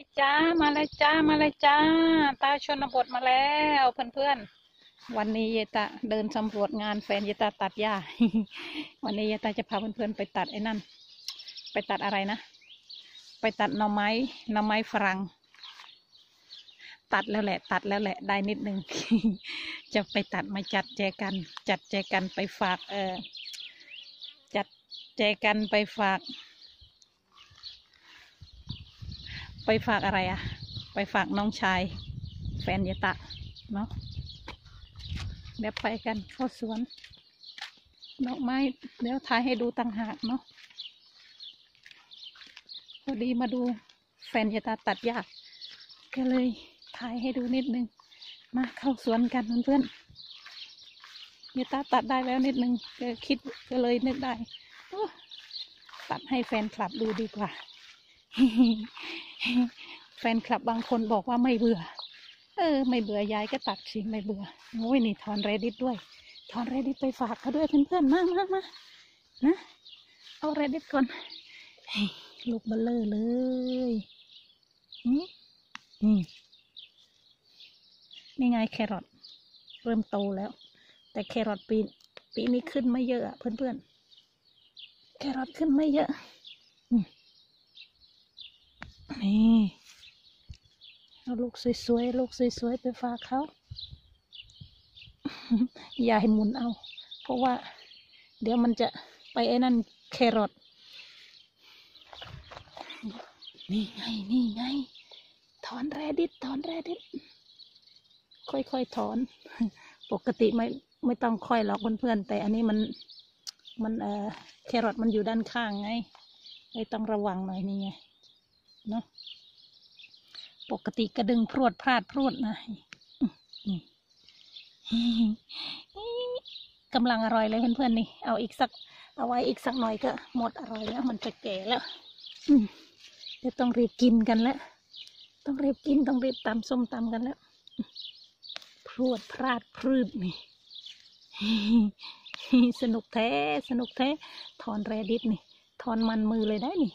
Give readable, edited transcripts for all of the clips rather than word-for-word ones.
จ้ามาเลยจ้ามาเลยจ้าตาชนบทมาแล้วเพื่อนๆวันนี้เยตาเดินสำรวจงานแฟนเยตาตัดหญ้า วันนี้เยตาจะพาเพื่อนๆไปตัดไอ้นั่นไปตัดอะไรนะไปตัดหน่อไม้ฝรั่งตัดแล้วแหละได้นิดนึง จะไปตัดมาจัดแจกันไปฝากจัดแจกันไปฝากอะไรอะไปฝากน้องชายแฟนยะตะเนาะเดี๋ยวไปกันเข้าสวนดอกไม้เดี๋ยวถ่ายให้ดูต่างหากเนาะพอดีมาดูแฟนยะตะตัดหญ้าก็เลยถ่ายให้ดูนิดนึงมาเข้าสวนกันเพื่อนๆยะตะตัดได้แล้วนิดนึงก็เลยนึกได้ตัดให้แฟนคลับดูดีกว่า แฟนคลับบางคนบอกว่าไม่เบื่อไม่เบื่อยายก็ตัดสิไม่เบื่อโอ้ยนี่ถอนเรดิตด้วยถอนเรดิตไปฝากเขาด้วยเพื่อนๆมานะเอาเรดิตก่อนลูกเบลเลอร์เลยนี่ไงแครอทเริ่มโตแล้วแต่แครอทปีนี้ขึ้นไม่เยอะเพื่อนๆแครอทขึ้นไม่เยอะนี่เอาลูกสวยๆไปฝากเขา อย่าให้หมุนเอาเพราะว่าเดี๋ยวมันจะไปไอ้นั่นแครอทนี่ไงถอนแรดิตค่อยถอนปกติไม่ต้องค่อยหรอกเพื่อนๆแต่อันนี้มันแครอทมันอยู่ด้านข้างไงเลยต้องระวังหน่อยนี่ไงเนาะปกติกระดึงพรวดนะกำลังอร่อยเลยเพื่อนๆนี่เอาไว้อีกสักหน่อยก็หมดอร่อยแล้วมันจะแก่แล้วเดี๋ยวต้องรีบกินกันแล้วต้องรีบตำส้มตำกันแล้วพรวดพรืดนี่ สนุกแท้ถอนแรดิตนี่ถอนมันมือเลยได้นี่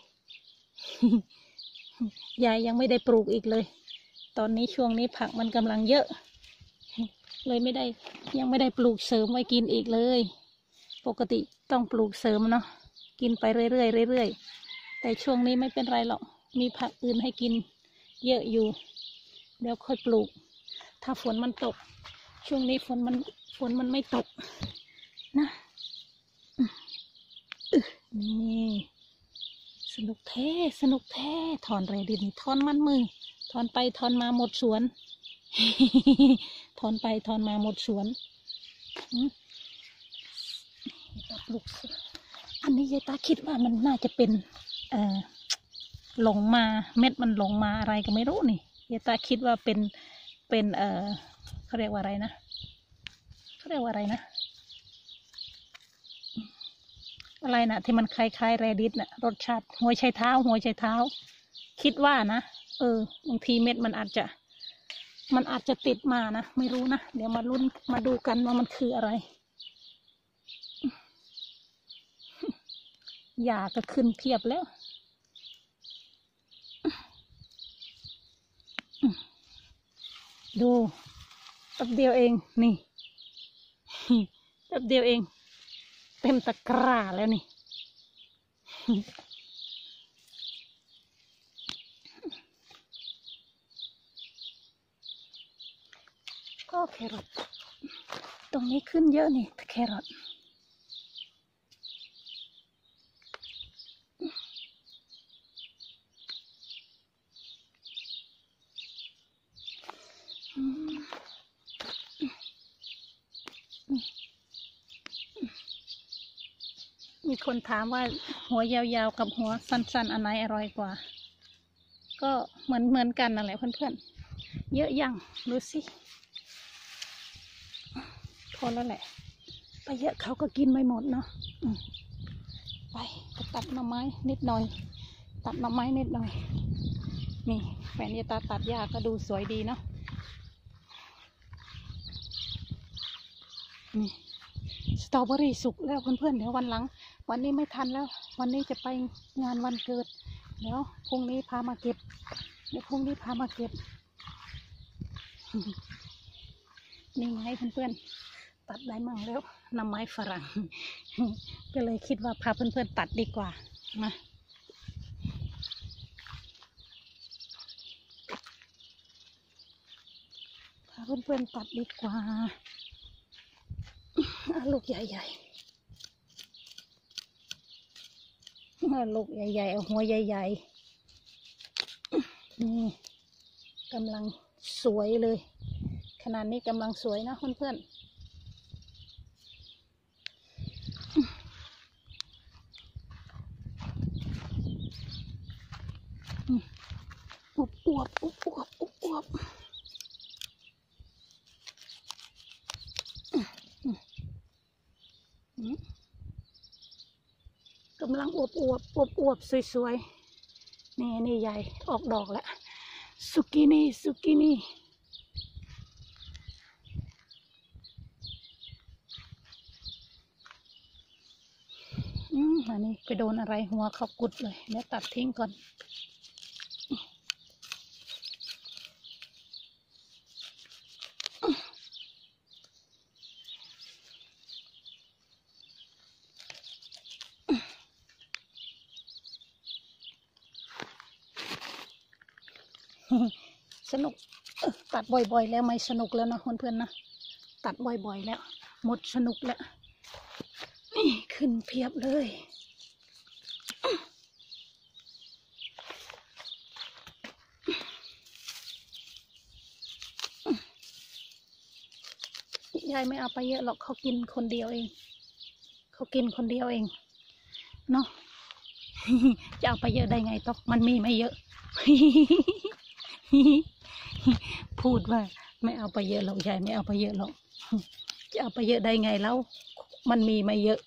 ยายยังไม่ได้ปลูกอีกเลยตอนนี้ช่วงนี้ผักมันกำลังเยอะเลยยังไม่ได้ปลูกเสริมไว้กินอีกเลยปกติต้องปลูกเสริมเนาะกินไปเรื่อยแต่ช่วงนี้ไม่เป็นไรหรอกมีผักอื่นให้กินเยอะอยู่เดี๋ยวค่อยปลูกถ้าฝนมันตกช่วงนี้ฝนมันไม่ตกนะนี่สนุกแท้ถอนแรดินถอนมันมือถอนไปถอนมาหมดสวน ถอนไปถอนมาหมดสวนปลูกอันนี้ยายตาคิดว่ามันน่าจะเป็นหลงมาเม็ดมันหลงมาอะไรก็ไม่รู้นี่ยายตาคิดว่าเป็นเขาเรียกว่าอะไรนะอะไรนะที่มันคล้ายๆแรดิสน่ะรสชาติหัวไชเท้าคิดว่านะบางทีเม็ดมันอาจจะติดมานะไม่รู้นะเดี๋ยวมาดูกันว่ามันคืออะไรหญ้าก็ขึ้นเพียบแล้วดูแป๊บเดียวเองนี่ แป๊บเดียวเองเต็มตะกร้าแล้วนี่ ก็แครอทตรงนี้ขึ้นเยอะนี่แครอทมีคนถามว่าหัวยาวๆกับหัวสั้นๆอันไหนอร่อยกว่าก็เหมือนกันนั่นแหละเพื่อนๆเยอะยังดูสิพอแล้วแหละไปเยอะเขาก็กินไม่หมดเนาะไปตัดหน่อไม้นิดหน่อยนี่แฟนยายตาตัดหญ้าก็ดูสวยดีเนาะนี่สตรอเบอรี่สุกแล้วเพื่อนๆเดี๋ยววันหลังวันนี้ไม่ทันแล้ววันนี้จะไปงานวันเกิดเดี๋ยวพรุ่งนี้พามาเก็บเดี๋ยวพรุ่งนี้พามาเก็บนี่ไงเพื่อนๆตัดได้มั่งแล้วน้ำไม้ฝรั่ง ก็เลยคิดว่าพาเพื่อนๆตัดดีกว่ามาพาเพื่อนๆตัดดีกว่าลูกใหญ่ๆลูกใหญ่ๆเอาหัวใหญ่ๆนี่กำลังสวยเลยขนาดนี้กำลังสวยนะเพื่อนๆอวบกำลังอวบสวยๆนี่ใหญ่ออกดอกแล้วสุกินี่อันนี้ไปโดนอะไรหัวเขากุดเลยเดี๋ยวตัดทิ้งก่อนสนุกตัดบ่อยๆแล้วไม่สนุกแล้วนะเพื่อนๆนะตัดบ่อยๆแล้วหมดสนุกแล้วนี่ขึ้นเพียบเลยยายไม่เอาไปเยอะหรอกเขากินคนเดียวเองเนาะ จะเอาไปเยอะได้ไงต๊อกมันมีไม่เยอะ พูดว่าไม่เอาไปเยอะหรอกยายไม่เอาไปเยอะหรอก จะเอาไปเยอะได้ไงแล้วมันมีไม่เยอะ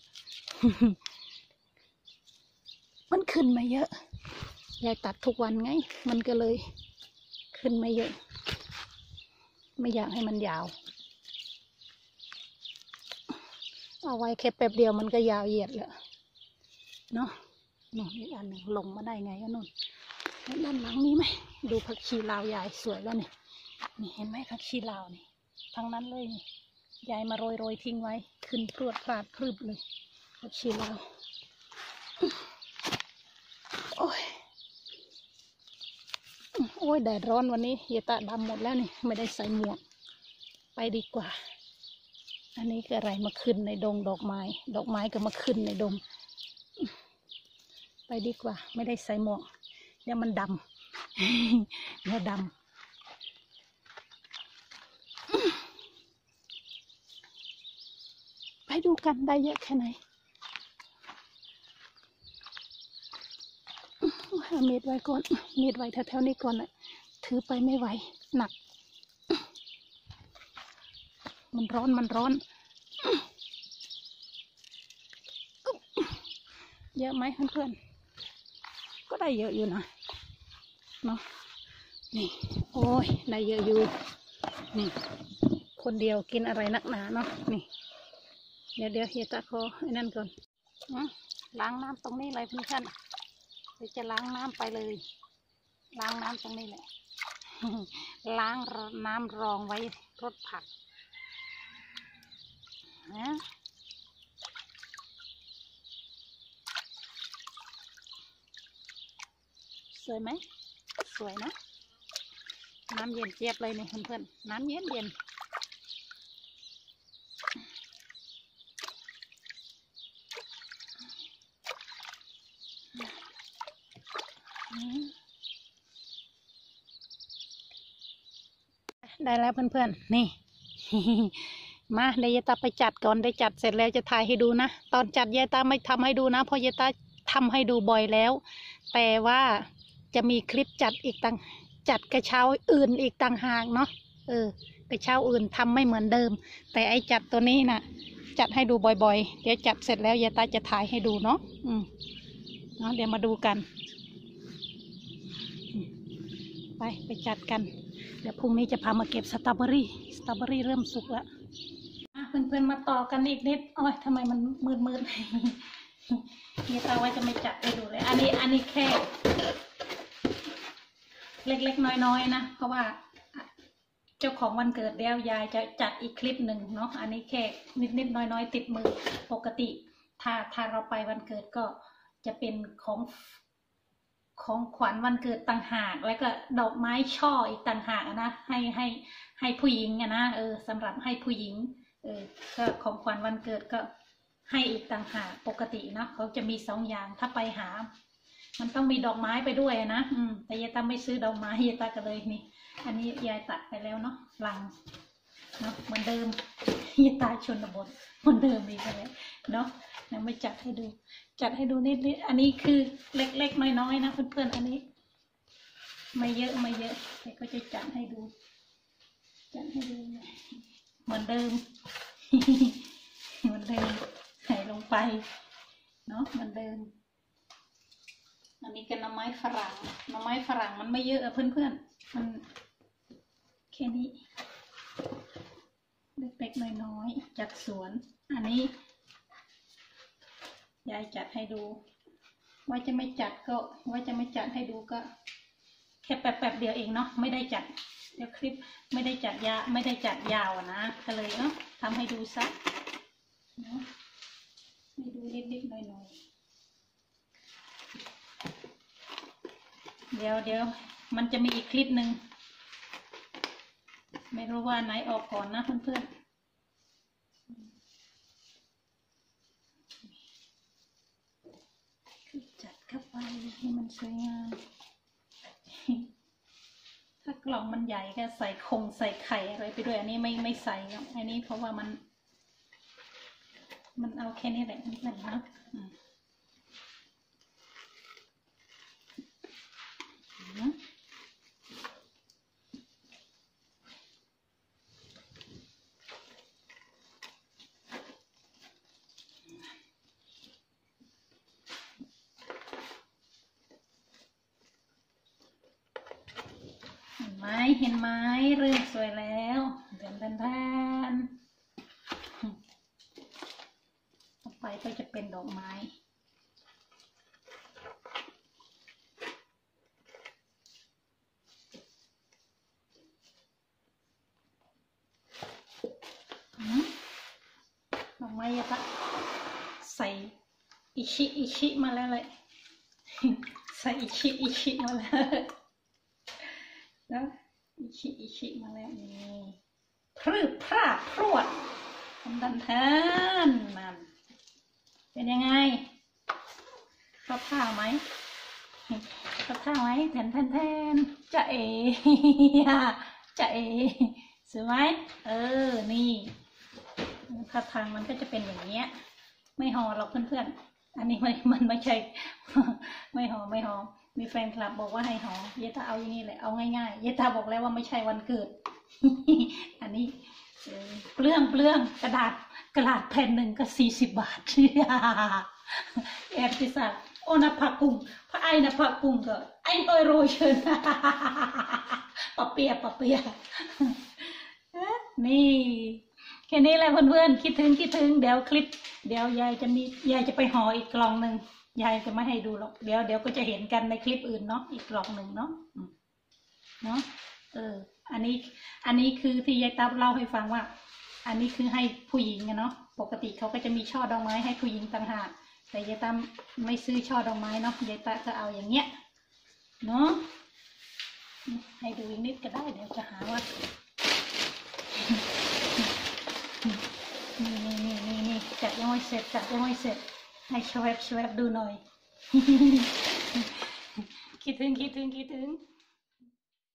มันขึ้นมาเยอะยายตัดทุกวันไงมันก็เลยขึ้นมาเยอะ ไม่อยากให้มันยาวเอาไว้แค่แป๊บเดียวมันก็ยาวเหยียดแล้วเนาะนู่นอีกอันหนึ่งลงมาได้ไงนู่นด้านหลังนี้ไหมดูผักชีลาวยายสวยแล้วนี่เห็นไหมผักชีลาวนี่ทั้งนั้นเลยนี่ยายมาโรยทิ้งไว้ขึ้นพรวดพลาดพรึบเลยผักชีลาวโอ้ยแดดร้อนวันนี้เยตาดำหมดแล้วนี่ไม่ได้ใส่หมวกไปดีกว่าอันนี้คืออะไรมาขึ้นในดงดอกไม้ก็มาขึ้นในดงไปดีกว่าไม่ได้ใส่หมวกเดี๋ยวมันดำเดี๋ยวดำไปดูกันได้เยอะแค่ไหนหาเม็ดไว้ก่อนเม็ดไว้แถวๆนี้ก่อนแหละถือไปไม่ไหวหนักมันร้อนเยอะไหมเพื่อนๆก็ได้เยอะอยู่นะเนาะนี่โอ้ยได้เยอะอยู่นี่คนเดียวกินอะไรนักหนาเนาะนี่เดี๋ยวเฮียตาขอไอ้นั่นก่อนล้างน้ำตรงนี้เลยเพื่อนๆเดี๋ยวจะล้างน้ำไปเลยล้างน้ำตรงนี้แหละ ล้างน้ำรองไว้รดผักนะสวยไหมสวยนะน้ำเย็นเจี๊ยบเลยนี่เพื่อนๆน้ำเย็นได้แล้วเพื่อนๆนี่ มาเดี๋ยวยายตาไปจัดก่อนได้จัดเสร็จแล้วจะถ่ายให้ดูนะตอนจัดยายตาไม่ทำให้ดูนะเพราะยายตาทำให้ดูบ่อยแล้วแต่ว่าจะมีคลิปจัดอีกจัดกระเช้าอื่นอีกต่างหากเนาะกระเช้าอื่นทำไม่เหมือนเดิมแต่ไอจัดตัวนี้นะจัดให้ดูบ่อยๆเดี๋ยวจัดเสร็จแล้วยายตาจะถ่ายให้ดูเนาะเดี๋ยวมาดูกันไปจัดกันเดี๋ยวพรุ่งนี้จะพามาเก็บสตรอเบอรี่เริ่มสุกแล้วเพื่อนๆมาต่อกันอีกนิดโอ้ยทำไมมันมืดเนี่ยตาไว้จะไม่จัดให้ดูเลยอันนี้แค่เล็กๆน้อยๆนะเพราะว่าเจ้าของวันเกิดแล้วยายจะจัดอีกคลิปหนึ่งเนาะอันนี้แค่นิดๆน้อยๆติดมือปกติถ้าเราไปวันเกิดก็จะเป็นของขวัญวันเกิดต่างหากแล้วก็ดอกไม้ช่ออีกต่างหากนะให้ผู้หญิงนะสำหรับให้ผู้หญิงก็ของขวัญวันเกิดก็ให้อีกต่างหากปกตินะเขาจะมี2 อย่างถ้าไปหามันต้องมีดอกไม้ไปด้วยนะแต่ยายตาไม่ซื้อดอกไม้ยายตาก็เลยนี่อันนี้ยายตัดไปแล้วเนาะลังเนาะเหมือนเดิมยายตาชนบทเหมือนเดิมอีกเลยเนาะยังไม่จัดให้ดูนิดอันนี้คือเล็กๆน้อยๆนะเพื่อนๆอันนี้ไม่เยอะแต่ก็จะจัดให้ดูเหมือนเดิม เหมือนเดิมใส่ลงไปเนาะเหมือนเดิมอันนี้ก็หน่อไม้ฝรั่งมันไม่เยอะเพื่อนๆมันแค่นี้เล็กๆน้อยๆจากสวนอันนี้ยายจัดให้ดูว่าจะไม่จัดให้ดูก็แค่แป๊บเดียวเองเนาะไม่ได้จัดเดี๋ยวคลิปไม่ได้จัดยาวนะก็เลยทำให้ดูซะเนาะให้ดูนิดๆหน่อยๆเดี๋ยวมันจะมีอีกคลิปหนึ่งไม่รู้ว่าไหนออกก่อนนะเพื่อนๆจัดเข้าไปให้มันสวยงามถ้ากล่องมันใหญ่ก็ใส่ไข่อะไรไปด้วยอันนี้ไม่ใส่แล้วอันนี้เพราะว่ามันเอาแค่นี้แหละนิดหนึ่งนะเห็นไหมเริ่มสวยแล้วแทนต่อไปก็จะเป็นดอกไม้ยะปะใส่อิชิมาแล้วเลยใส่อิชิมาแล้วนะอิชิมาแล้วนี่พรึบพร่าพรวดดันนั่นเป็นยังไงเข้าท่าไหมแทนจะเอสวยไหมนี่ท่าทางมันก็จะเป็นอย่างเงี้ยไม่ห่อหรอกเพื่อนๆอันนี้มันไม่ใช่ไม่ห่อมีแฟนคลับบอกว่าให้ห่อเยตาเอาอย่างนี้แหละเอาง่ายๆเยตาบอกแล้วว่าไม่ใช่วันเกิด อันนี้เปลืองกระดาษแผ่นหนึ่งก็40 บาท แอบพิซซ่าโอนาผักกุ้งพระไอนะผักกุ้งก็ไอ้ตัวโรยเชิญ ปะเปียนี่แค่นี้แหละเพื่อนๆคิดถึงเดี๋ยวยายจะไปห่ออีกกล่องหนึ่งยายจะไม่ให้ดูหรอกเดี๋ยวก็จะเห็นกันในคลิปอื่นเนาะอีกกล่องหนึ่งเนาะอันนี้คือที่ยายตับเล่าให้ฟังว่าอันนี้คือให้ผู้หญิงเนาะปกติเขาก็จะมีช่อดอกไม้ให้ผู้หญิงต่างหากแต่ยายตับไม่ซื้อช่อดอกไม้เนาะยายตับจะเอาอย่างเงี้ยเนาะให้ดูอีกนิดก็ได้เดี๋ยวจะหาว่านี่จัดยังไม่เสร็จให้ชวบดูหน่อย คิดถึง